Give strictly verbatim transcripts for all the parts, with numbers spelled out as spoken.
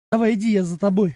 Давай, иди, я за тобой.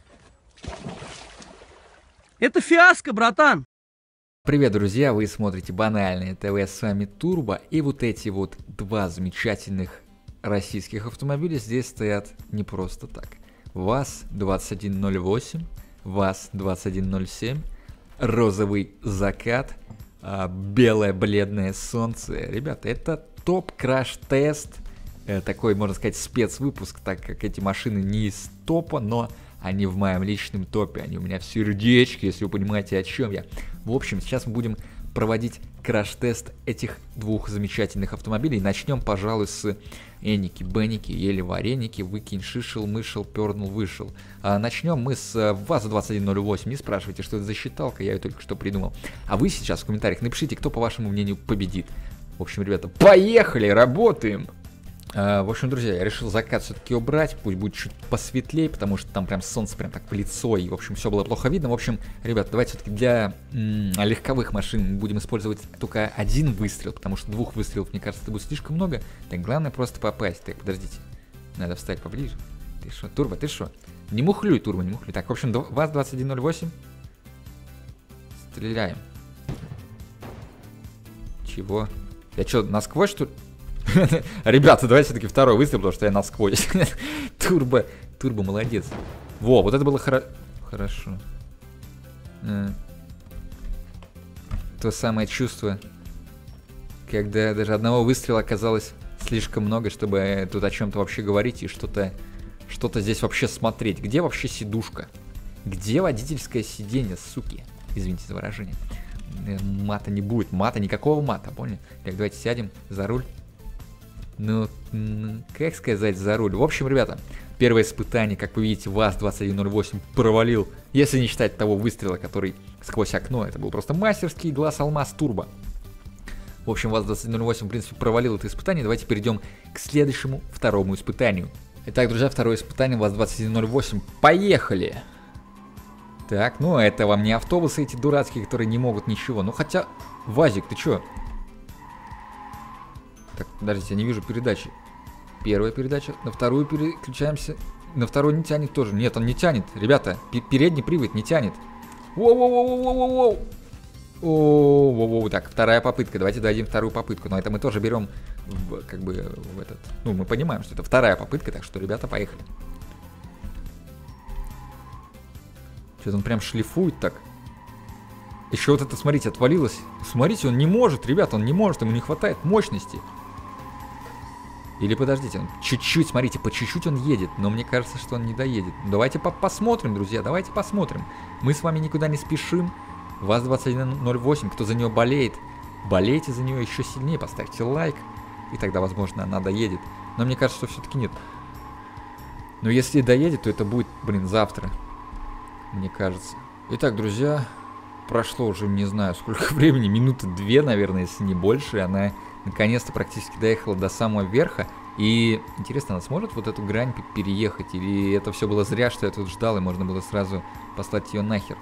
Это фиаско, братан. Привет, друзья, вы смотрите Банальное ТВ, с вами Турбо, и вот эти вот два замечательных российских автомобиля здесь стоят не просто так. ВАЗ двадцать один ноль восемь, ВАЗ двадцать один ноль семь, розовый закат, а, белое бледное солнце. Ребята, это топ-краш-тест, э, такой, можно сказать, спецвыпуск, так как эти машины не из топа, но они в моем личном топе, они у меня в сердечке, если вы понимаете, о чем я. В общем, сейчас мы будем проводить краш-тест этих двух замечательных автомобилей. Начнем, пожалуй, с Эники, Бенники, ели вареники, выкинь, шишел, мышел, пернул, вышел. А начнем мы с ВАЗ двадцать один ноль восемь. Не спрашивайте, что это за считалка, я ее только что придумал. А вы сейчас в комментариях напишите, кто, по вашему мнению, победит. В общем, ребята, поехали, работаем! Uh, в общем, друзья, я решил закат все-таки убрать, пусть будет чуть посветлее, потому что там прям солнце прям так в лицо, и, в общем, все было плохо видно. В общем, ребят, давайте все-таки для м- легковых машин мы будем использовать только один выстрел, потому что двух выстрелов, мне кажется, это будет слишком много. Так, главное просто попасть. Так, подождите, надо встать поближе. Ты что, Турбо, ты что? Не мухлюй, Турбо, не мухлюй. Так, в общем, ВАЗ двадцать один ноль восемь. Стреляем. Чего? Я что, насквозь, что ли? Ребята, давайте все-таки второй выстрел, потому что я насквозь. Турбо, Турбо молодец. Во, вот это было хоро... хорошо. А. То самое чувство, когда даже одного выстрела оказалось слишком много, чтобы тут о чем-то вообще говорить и что-то что-то здесь вообще смотреть. Где вообще сидушка? Где водительское сиденье, суки? Извините за выражение. Мата не будет, мата, никакого мата, поняли? Так, давайте сядем за руль. Ну, как сказать, за руль. В общем, ребята, первое испытание, как вы видите, ВАЗ двадцать один ноль восемь провалил. Если не считать того выстрела, который сквозь окно, это был просто мастерский глаз алмаз турбо. В общем, ВАЗ двадцать один ноль восемь, в принципе, провалил это испытание. Давайте перейдем к следующему, второму испытанию. Итак, друзья, второе испытание, ВАЗ двадцать один ноль восемь. Поехали! Так, ну это вам не автобусы эти дурацкие, которые не могут ничего. Ну хотя, ВАЗик, ты чё? Так, подождите, я не вижу передачи. Первая передача, на вторую переключаемся. На вторую не тянет тоже. Нет, он не тянет. Ребята, передний привод не тянет. Воу-воу-воу-воу-воу-воу. О-воу-воу. Так, вторая попытка. Давайте дадим вторую попытку. Но это мы тоже берем в, как бы в этот... Ну, мы понимаем, что это вторая попытка, так что, ребята, поехали. Что-то он прям шлифует так. Еще вот это, смотрите, отвалилось. Смотрите, он не может, ребята, он не может, ему не хватает мощности. Или подождите, он чуть-чуть, смотрите, по чуть-чуть он едет, но мне кажется, что он не доедет. Давайте по посмотрим, друзья, давайте посмотрим. Мы с вами никуда не спешим. ВАЗ двадцать один ноль восемь, кто за нее болеет, болейте за нее еще сильнее, поставьте лайк, и тогда, возможно, она доедет. Но мне кажется, что все-таки нет. Но если доедет, то это будет, блин, завтра, мне кажется. Итак, друзья, прошло уже, не знаю, сколько времени, минуты две, наверное, если не больше, она... Наконец-то практически доехала до самого верха. И интересно, она сможет вот эту грань переехать? Или это все было зря, что я тут ждал, и можно было сразу послать ее нахер?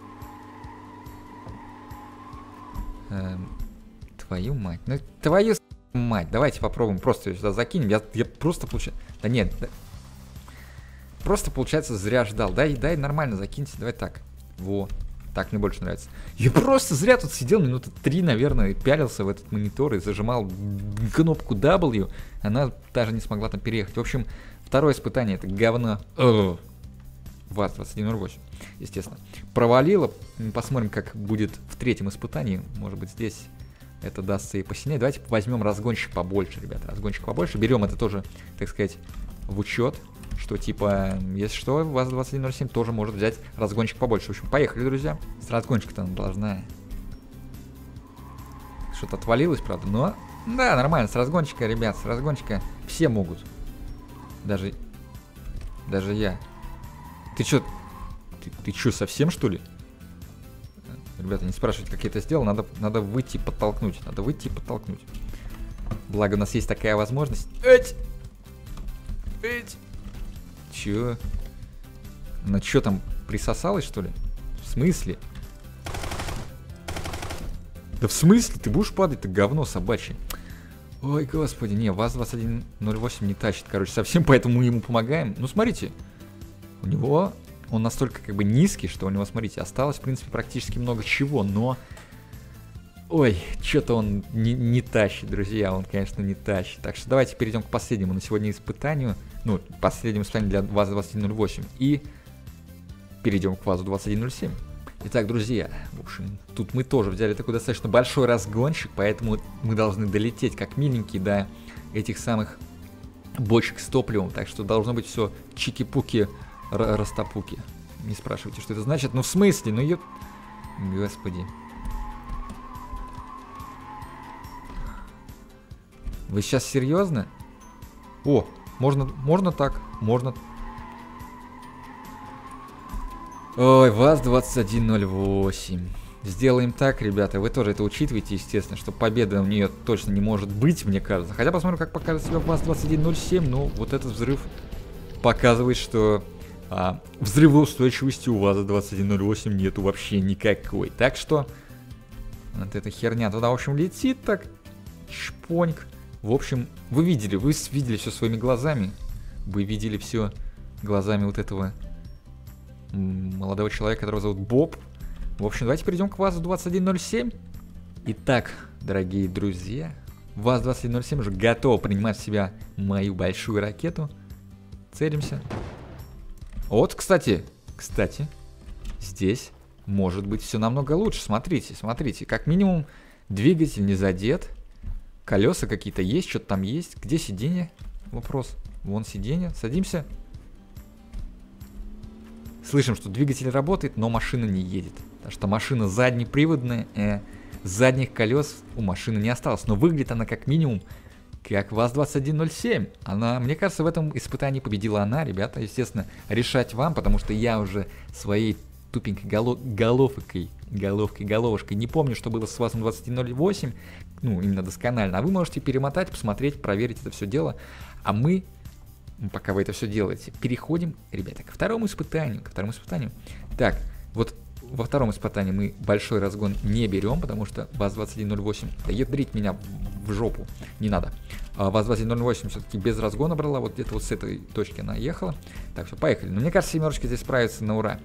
Эм, твою мать. Ну, твою мать. Давайте попробуем просто ее сюда закинем. Я, я просто получаю... Да нет. Да... Просто, получается, зря ждал. Дай, дай нормально закиньте. Давай так. Во. Так мне больше нравится. Я просто зря тут сидел минуты три, наверное, пялился в этот монитор и зажимал кнопку дабл ю. Она даже не смогла там переехать. В общем, второе испытание, это говно. ВАЗ двадцать один ноль восемь, естественно. Провалило. Посмотрим, как будет в третьем испытании. Может быть, здесь это дастся и посильнее. Давайте возьмем разгонщик побольше, ребята. Разгонщик побольше. Берем это тоже, так сказать, в учет. Что типа, если что, ВАЗ двадцать один ноль семь тоже может взять разгончик побольше. В общем, поехали, друзья. С разгончика-то она должна. Что-то отвалилось, правда, но... Да, нормально, с разгончика, ребят, с разгончика все могут. Даже... Даже я. Ты чё? Ты, ты чё, совсем, что ли? Ребята, не спрашивайте, как я это сделал. Надо, надо выйти и подтолкнуть. Надо выйти и подтолкнуть. Благо, у нас есть такая возможность. Эть! Эть! Чё? Она чё там, присосалась, что ли? В смысле? Да в смысле? Ты будешь падать? Ты говно собачье. Ой, господи, не, ВАЗ двадцать один ноль восемь не тащит, короче, совсем, поэтому мы ему помогаем. Ну, смотрите, У него он настолько как бы низкий, что у него, смотрите, осталось в принципе практически много чего, но... Ой, что-то он не, не тащит, друзья, он, конечно, не тащит. Так что давайте перейдем к последнему на сегодня испытанию. Ну, последнему испытанию для ВАЗа двадцать один ноль восемь. И перейдем к ВАЗу двадцать один ноль семь. Итак, друзья, в общем, тут мы тоже взяли такой достаточно большой разгончик, поэтому мы должны долететь как миленькие до этих самых бочек с топливом. Так что должно быть все чики-пуки, растопуки. Не спрашивайте, что это значит. Ну, в смысле? Ну, ё... Господи. Вы сейчас серьезно? О, можно, можно так, можно. Ой, ВАЗ двадцать один ноль восемь. Сделаем так, ребята, вы тоже это учитываете, естественно, что победа у нее точно не может быть, мне кажется. Хотя посмотрим, как покажет себя ВАЗ двадцать один ноль семь, но вот этот взрыв показывает, что а, взрывоустойчивости у ВАЗа двадцать один ноль восемь нету вообще никакой. Так что вот эта херня туда, в общем, летит так, шпоньк. В общем, вы видели, вы видели все своими глазами. Вы видели все глазами вот этого молодого человека, которого зовут Боб. В общем, давайте перейдем к ВАЗу двадцать один ноль семь. Итак, дорогие друзья, ВАЗ двадцать один ноль семь уже готов принимать в себя мою большую ракету. Целимся. Вот, кстати, кстати, здесь может быть все намного лучше. Смотрите, смотрите, как минимум двигатель не задет. Колеса какие-то есть, что-то там есть. Где сиденье? Вопрос. Вон сиденье. Садимся. Слышим, что двигатель работает, но машина не едет. Потому что машина заднеприводная. Э, задних колес у машины не осталось. Но выглядит она как минимум как ВАЗ двадцать один ноль семь. Она, мне кажется, в этом испытании победила она. Ребята, естественно, решать вам, потому что я уже своей тупенькой голов... головкой, головкой, головушкой не помню, что было с ВАЗом двадцать один ноль восемь. Ну, именно досконально. А вы можете перемотать, посмотреть, проверить это все дело. А мы, пока вы это все делаете, переходим, ребята, ко второму испытанию. Ко второму испытанию. Так, вот во втором испытании мы большой разгон не берем, потому что ВАЗ двадцать один ноль восемь, да ядрить меня в жопу, не надо. А ВАЗ двадцать один ноль восемь все-таки без разгона брала, вот где-то вот с этой точки она ехала. Так, все, поехали. Но мне кажется, семерочка здесь справится на ура.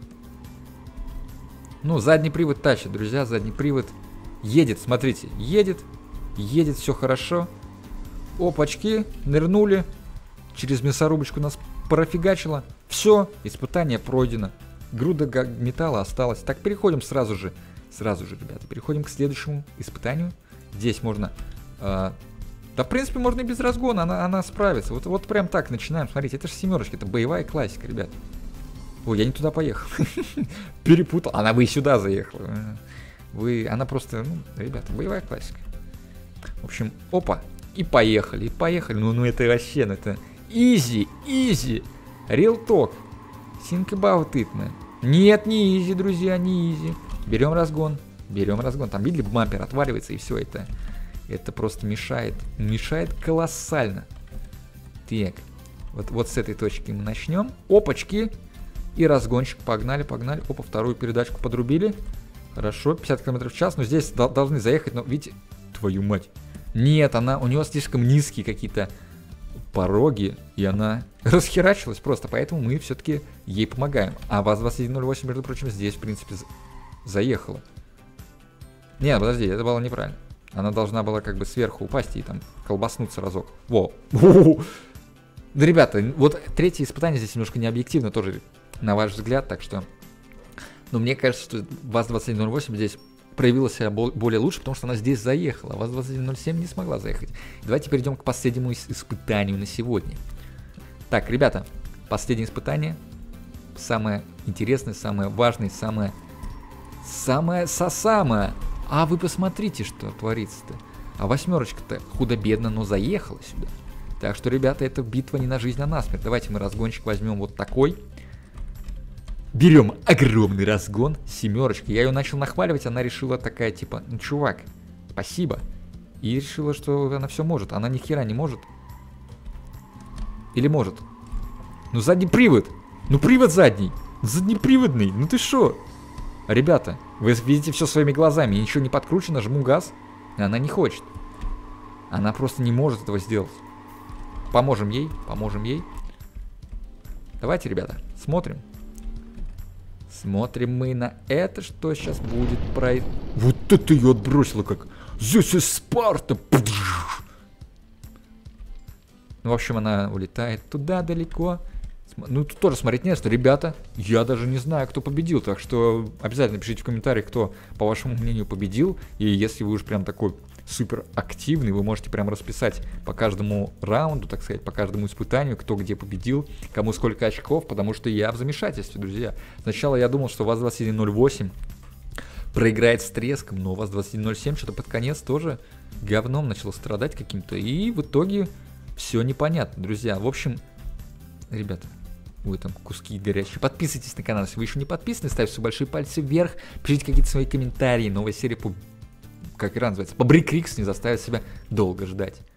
Ну, задний привод тащит, друзья, задний привод едет, смотрите, едет, едет, все хорошо. Опачки, нырнули, через мясорубочку нас профигачило. Все, испытание пройдено. Груда металла осталась. Так, переходим сразу же, сразу же, ребята, переходим к следующему испытанию. Здесь можно, э, да, в принципе, можно и без разгона, она, она справится. Вот, вот прям так начинаем, смотрите, это же семерочка, это боевая классика, ребят. Ой, я не туда поехал. Перепутал. Она бы и сюда заехала. Вы, она просто, ну, ребята, боевая классика. В общем, опа, и поехали, и поехали. Ну, ну это вообще, ну это изи, изи. Real talk. Think about it, man. Нет, не изи, друзья, не изи. Берем разгон, берем разгон. Там, видели, бампер отваливается, и все это. Это просто мешает, мешает колоссально. Так, вот, вот с этой точки мы начнем. Опачки. И разгончик, погнали, погнали. Опа, вторую передачку подрубили. Хорошо, пятьдесят километров в час. Но здесь до- должны заехать, но видите, твою мать. Нет, она, у нее слишком низкие какие-то пороги, и она расхерачилась просто, поэтому мы все-таки ей помогаем. А ВАЗ двадцать один ноль восемь, между прочим, здесь, в принципе, за- заехала. Не, подожди, это было неправильно. Она должна была как бы сверху упасть и там колбаснуться разок. Во. Да, ребята, вот третье испытание здесь немножко не объективно тоже, на ваш взгляд, так что... Но мне кажется, что ВАЗ двадцать один ноль восемь здесь проявила себя более лучше, потому что она здесь заехала. ВАЗ двадцать один ноль семь не смогла заехать. Давайте перейдем к последнему испытанию на сегодня. Так, ребята, последнее испытание. Самое интересное, самое важное, самое... Самое-со-самое. А вы посмотрите, что творится-то. А восьмерочка-то худо-бедно, но заехала сюда. Так что, ребята, это битва не на жизнь, а на смерть. Давайте мы разгончик возьмем вот такой. Берем огромный разгон, семерочка. Я ее начал нахваливать, она решила такая, типа, ну, чувак, спасибо. И решила, что она все может. Она ни хера не может. Или может? Ну, задний привод. Ну, привод задний. Заднеприводный. Ну, ты шо? Ребята, вы видите все своими глазами. Ничего не подкручено, жму газ. И она не хочет. Она просто не может этого сделать. Поможем ей, поможем ей. Давайте, ребята, смотрим. Смотрим мы на это, что сейчас будет про... Вот это ее отбросило как... Здесь из Спарта! Ну, в общем, она улетает туда далеко. Ну, тут тоже смотреть не на что. Ребята, я даже не знаю, кто победил. Так что обязательно пишите в комментариях, кто, по вашему мнению, победил. И если вы уж прям такой супер активный, вы можете прям расписать по каждому раунду, так сказать, по каждому испытанию, кто где победил, кому сколько очков, потому что я в замешательстве, друзья. Сначала я думал, что ВАЗ двадцать один ноль восемь проиграет с треском, но ВАЗ двадцать один ноль семь что-то под конец тоже говном начал страдать каким-то. И в итоге все непонятно, друзья. В общем, ребята, вы там куски горячие. Подписывайтесь на канал, если вы еще не подписаны, ставьте все большие пальцы вверх, пишите какие-то свои комментарии. Новая серия по... как игра называется? По Брик Рикс не заставит себя долго ждать.